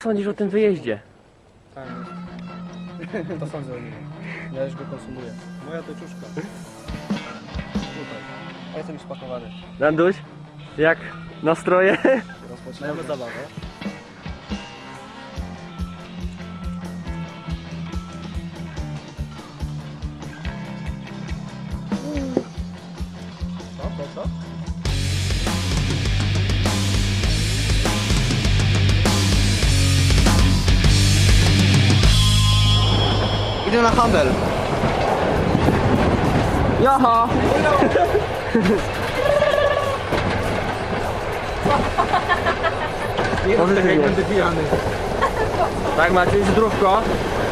Sądzisz o tym wyjeździe? Tak. To sądzę o nim. Ja już go konsumuję. Moja teczuszka. Tutaj. Ja jestem już spakowany. Nanduś, jak nastroje? Rozpoczynamy zabawę. Co? Idę na handel. Jaha! Może tak jak będę pijany. Tak, macie zdrówko.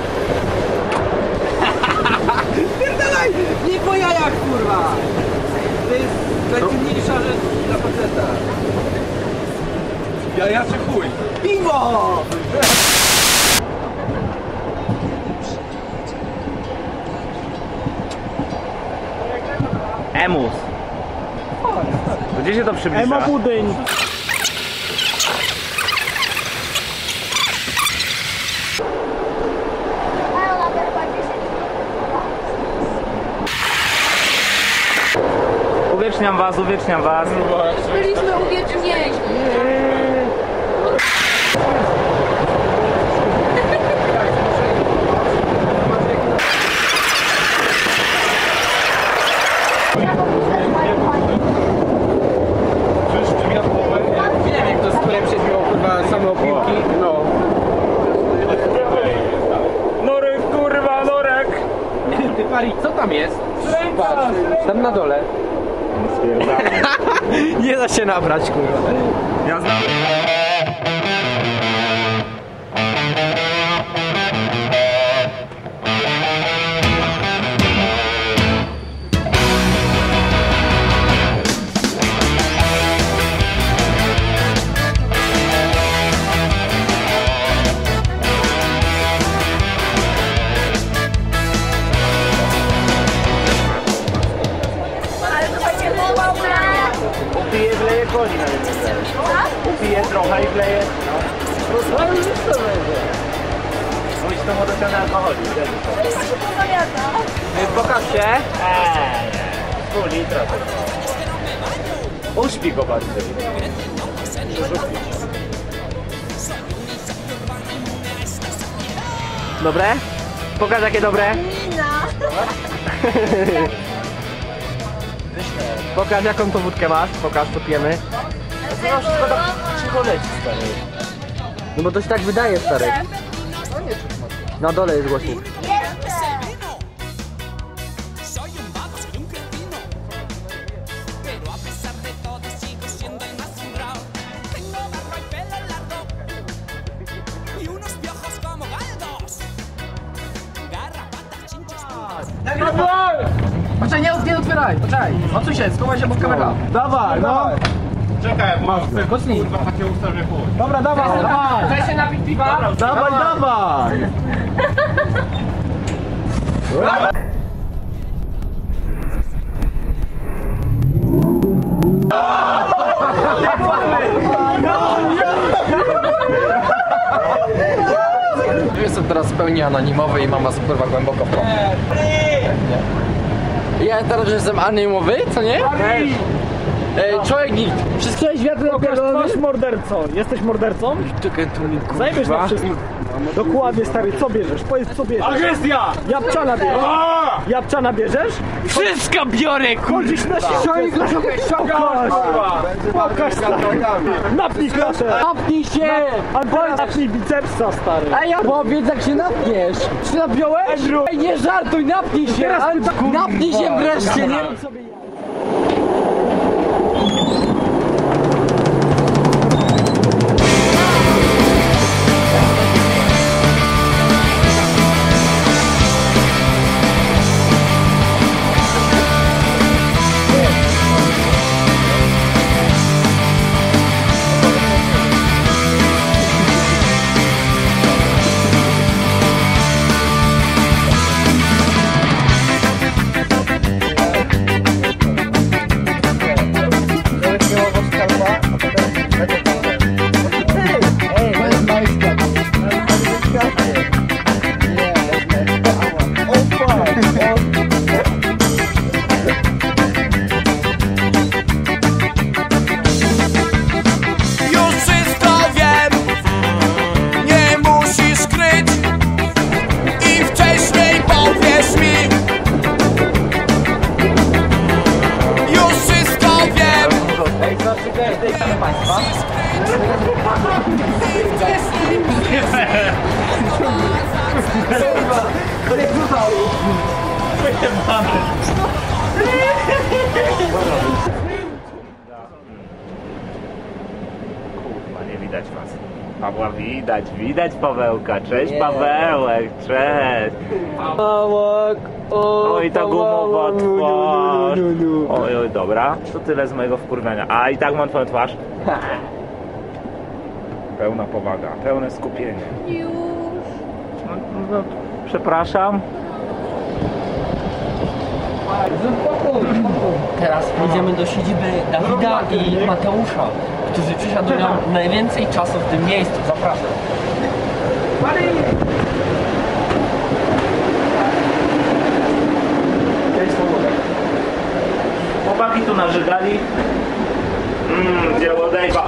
Pierdalaj! Nie po jajach, kurwa! To jest najcenniejsza rzecz dla faceta. Ja czy chuj? Piwo! Emus. Gdzie się to przybliża? Ema budyń. Uwieczniam was, uwieczniam was. Byliśmy uwiecznieni. Nie wiem, kto z którym przedmiał, kurwa, same opiłki. No. Norek, kurwa, Norek! Ty, Pari, co tam jest? Patrz, tam na dole. Nie da się nabrać, kurwa. Ja znam. Upiję, wleję koni na mnie. Upiję trochę i wleję. No już to będzie. Pójdź to modociany alkoholik. Pokaż się. Pół litra to. Uśpi go bardziej. Dobre? Pokaż jakie dobre. Pokaż jaką to wódkę masz, pokaż co pijemy. No wszystko tak cicho leci, stary. No bo to się tak wydaje, stary. Na dole jest głośnik. Poczekaj, nie otwieraj, poczekaj. Odsuń się, schowaj się, bo kamera. Dawaj, no. Czekaj, masz Mocniej. kurwa takie usta, że chuj. Dobra, dawaj, dawaj. Chcesz się napić piwa? Dawaj, dawaj. Jestem teraz w pełni anonimowy i mam was kurwa głęboko w końcu. Ja teraz już jestem anonimowy, co nie? Człowiek nikt. Wszystkie światy Masz mordercą. Jesteś mordercą? Czekaj, tu mi Zajmiesz na wszystkim. Dokładnie, stary, co bierzesz? Powiedz, co bierzesz. Agestia! Jabłczana bierzesz? Jabłczana bierzesz? Wszystko biorę, kurwa! Chodzisz na siłę. Pokaż, stary. Napnij klaszę. Napnij się! Albo napnij bicepsa, stary. A ja powiedz jak się napniesz! Czy napiąłeś? Ej, nie żartuj, napnij się! Napnij się wreszcie, nie rób sobie... Kurwa, nie widać was. Pawła widać Pawełka. Cześć Pawełek, cześć. Pawłek, Oj, ta gumowa twarz. Oj, dobra. To tyle z mojego wkurwiania. A i tak mam twoją twarz. Pełna powaga, pełne skupienie. Już. No, przepraszam. Teraz idziemy do siedziby Dawida i Mateusza, którzy przesiadują najwięcej czasu w tym miejscu. Zapraszam. Chłopaki tu nażygali. Dzieło Dave'a.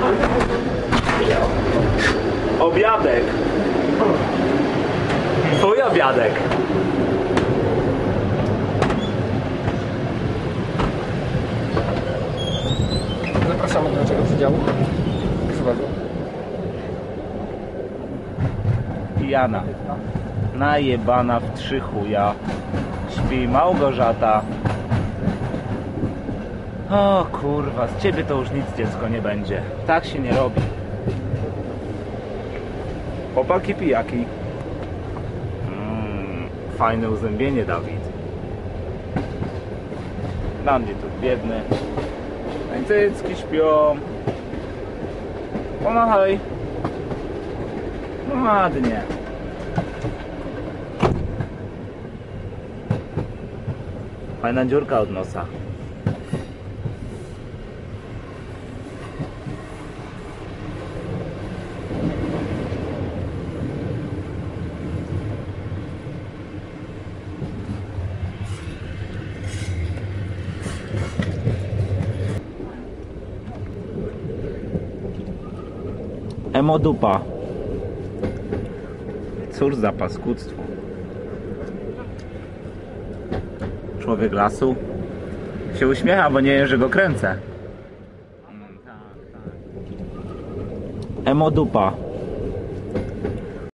Obiadek. Twój obiadek. Zapraszamy do naszego przedziału. Proszę bardzo. Pijana. Najebana w 3 chuja. Śpi Małgorzata. O kurwa, z ciebie to już nic dziecko nie będzie. Tak się nie robi. Chłopaki pijaki. Fajne uzębienie, Dawid. Dla mnie tu biedny. Cycki śpią. Pomachaj. Ładnie. Fajna dziurka od nosa. Emodupa. Cóż za paskudztwo. Człowiek lasu się uśmiecha, bo nie wie, że go kręcę. Emodupa.